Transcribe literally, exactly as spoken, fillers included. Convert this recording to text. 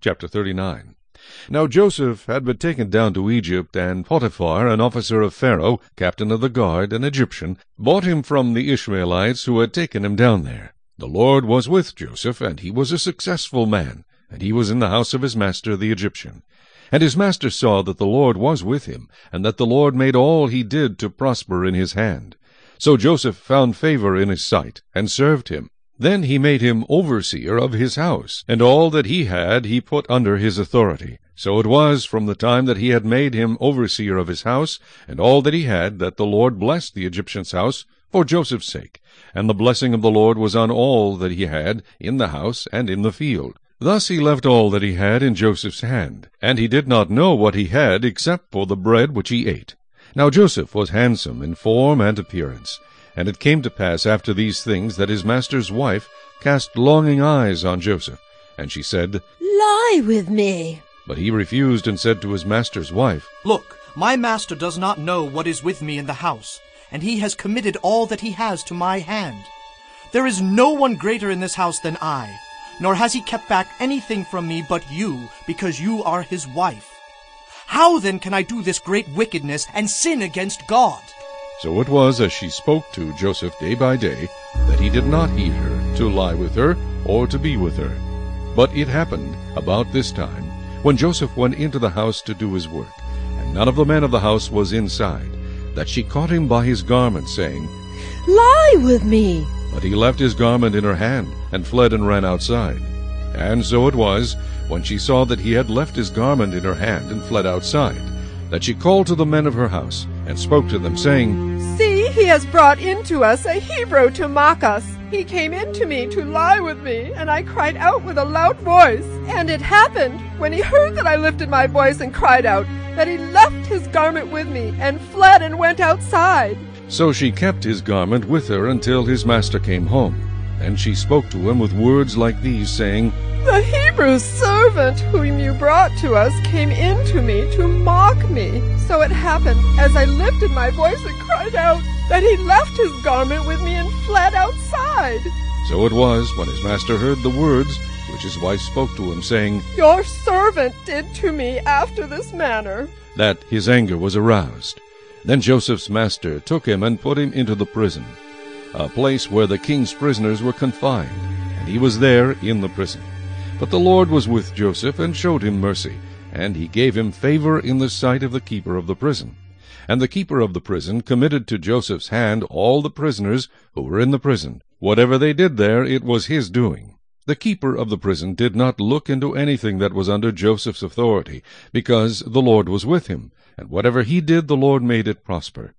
chapter thirty-nine. Now Joseph had been taken down to Egypt, and Potiphar, an officer of Pharaoh, captain of the guard, an Egyptian, bought him from the Ishmaelites who had taken him down there. The Lord was with Joseph, and he was a successful man, and he was in the house of his master the Egyptian. And his master saw that the Lord was with him, and that the Lord made all he did to prosper in his hand. So Joseph found favor in his sight, and served him. Then he made him overseer of his house, and all that he had he put under his authority. So it was from the time that he had made him overseer of his house, and all that he had, that the Lord blessed the Egyptian's house for Joseph's sake. And the blessing of the Lord was on all that he had in the house and in the field. Thus he left all that he had in Joseph's hand, and he did not know what he had except for the bread which he ate. Now Joseph was handsome in form and appearance. And it came to pass after these things that his master's wife cast longing eyes on Joseph. And she said, Lie with me. But he refused and said to his master's wife, Look, my master does not know what is with me in the house, and he has committed all that he has to my hand. There is no one greater in this house than I, nor has he kept back anything from me but you, because you are his wife. How then can I do this great wickedness and sin against God? So it was, as she spoke to Joseph day by day, that he did not heed her, to lie with her, or to be with her. But it happened about this time, when Joseph went into the house to do his work, and none of the men of the house was inside, that she caught him by his garment, saying, Lie with me. But he left his garment in her hand, and fled and ran outside. And so it was, when she saw that he had left his garment in her hand, and fled outside, that she called to the men of her house, and spoke to them, saying, See, he has brought into us a Hebrew to mock us. He came in to me to lie with me, and I cried out with a loud voice. And it happened, when he heard that I lifted my voice and cried out, that he left his garment with me, and fled and went outside. So she kept his garment with her until his master came home. And she spoke to him with words like these, saying, The Hebrew servant whom you brought to us came in to me to mock me. So it happened, as I lifted my voice and cried out, that he left his garment with me and fled outside. So it was, when his master heard the words which his wife spoke to him, saying, Your servant did to me after this manner, that his anger was aroused. Then Joseph's master took him and put him into the prison, a place where the king's prisoners were confined, and he was there in the prison. But the Lord was with Joseph, and showed him mercy, and he gave him favor in the sight of the keeper of the prison. And the keeper of the prison committed to Joseph's hand all the prisoners who were in the prison. Whatever they did there, it was his doing. The keeper of the prison did not look into anything that was under Joseph's authority, because the Lord was with him, and whatever he did the Lord made it prosper.